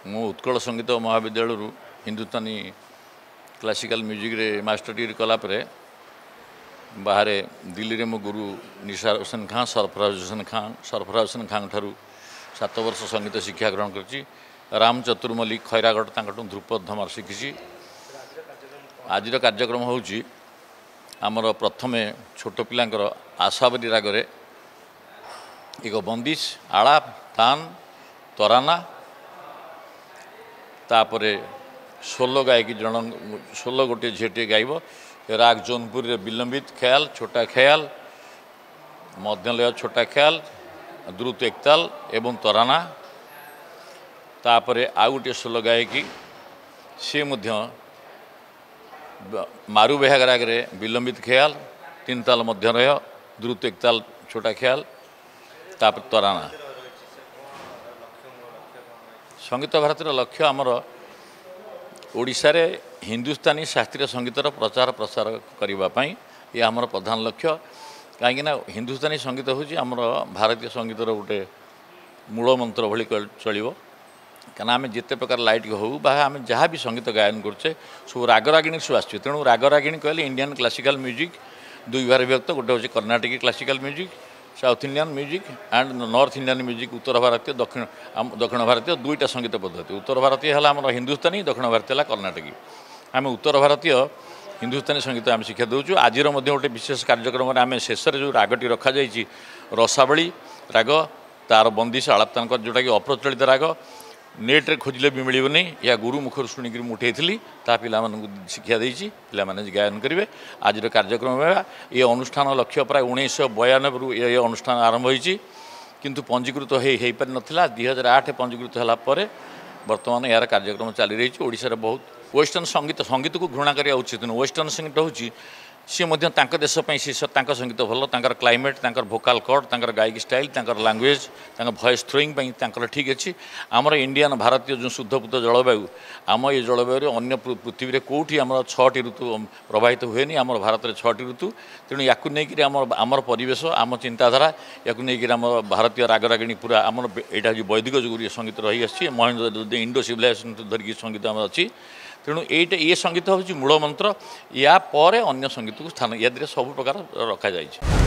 मु Utkal Sangeet Mahavidyalaya Hindustani classical music रे master degree कलापर बाहर दिल्ली रे मो गुरु निसार हुसैन खां सरफराज हुसैन खां ठारू 7 वर्ष संगीत शिक्षा ग्रहण करछि। राम चतुर्मल्लिक खैरागढ़ तांकटू ध्रुपद धमार शिखिछि। आज कार्यक्रम होउछि आमर प्रथमे छोट पिलांकर आशावरी रागरे एक बंदिश आलाप तान तराना तापरे 16 गायकी जन 16 गोटे झीटे गायब। राग जौनपुर रे विलंबित ख्याल छोटा ख्याल मध्यलय छोटा ख्याल द्रुत एकताल एवं तराना तापरे आउ गोटे 16 गायकी सी मध्य मारू बेहाग राग रे विलंबित ख्याल 3 ताल मध्यलय द्रुत एकताल छोटा ख्याल तापर तराना। संगीत भारतीय लक्ष्य आमर ओडिशा रे हिंदुस्तानी शास्त्रीय संगीतर प्रचार प्रसार करने ये आमर प्रधान लक्ष्य। कहीं हिंदुस्तानी संगीत हूँ आमर भारतीय संगीतर गोटे मूल मंत्र भली चलो। क्या आम जिते प्रकार लाइट हो आम जहाँ भी संगीत गायन करुचे सब रागरागिणी सब आस तेणु रागरागिणी कहले इंडियन क्लासिकल म्यूजिक दुई भार विभक्त गोटे हूँ Karnataki classical music south Indian music and north Indian music उत्तर भारतीय दक्षिण भारतीय दुईटा संगीत पद्धति। उत्तर भारतीय है आम हिंदुस्तानी दक्षिण भारतीय है कर्नाटकी। आम उत्तर भारतीय हिंदुस्तानी संगीत आम शिक्षा दूँ। आज गोटे विशेष कार्यक्रम आम शेष जो रागटी रखा जाइए रसावली राग तार बंदिश आलाप जोटा कि अप्रचलित राग नेट्रे खोजिले भी मिलनी या गुरु मुखर शुणिक उठे ता पिला शिक्षा देती पे गायन करेंगे। आज कार्यक्रम ये अनुष्ठान लक्ष्य प्राय 1992 ये अनुष्ठान आरंभ होती किंतु पंजीकृत हो पारि नाला 2008 पंजीकृत होगापर बर्तमान यार कार्यक्रम चली रही। ओडिशा बहुत वेस्टर्न संगीत को घृणा करने उचित नुह। वेस्टर्न संगीत हूँ सी देश सी संगीत भल क्लाइमेट भोकाल कट गायकी स्टाइल लैंग्वेज भॉइस थ्रोइंग ठीक अच्छी। आमर इंडियन भारतीय जो शुद्धपुत जलवायु आम ये जलवायु अन्य पृथ्वी में कौटी आम 6टी ऋतु प्रभावित हुए नहीं आम भारत में 6टी ऋतु। तेणु या आमर परिवेश आम चिंताधारा या भारतीय रागरागिणी पूरा आम यहाँ वैदिक जुग संगीत रही आसी महेंद्र इंडो सिविलाइजेशन धरिकी संगीत आम अच्छी। तेणु ये संगीत हूँ मूल मंत्र या पर अन्य संगीत को स्थान या सब प्रकार रखा जाइए।